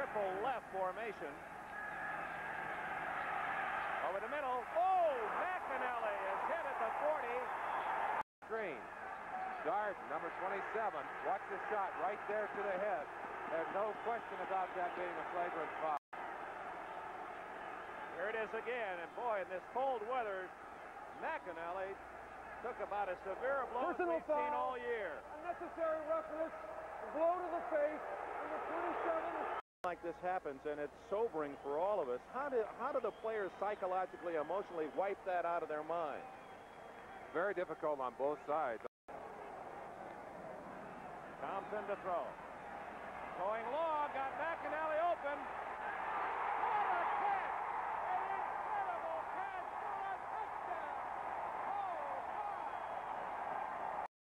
triple left formation. Over the middle. Oh, McInally is hit at the 40. Green. Guard, number 27. Watch the shot right there to the head. There's no question about that being a flagrant foul. Here it is again, and boy, in this cold weather, McInally took about as severe a blow as we've seen all year. Unnecessary roughness, blow to the face, number 27. Like this happens, and it's sobering for all of us. How do the players psychologically, emotionally wipe that out of their mind? Very difficult on both sides. Thompson to throw. Going long, got McInally open.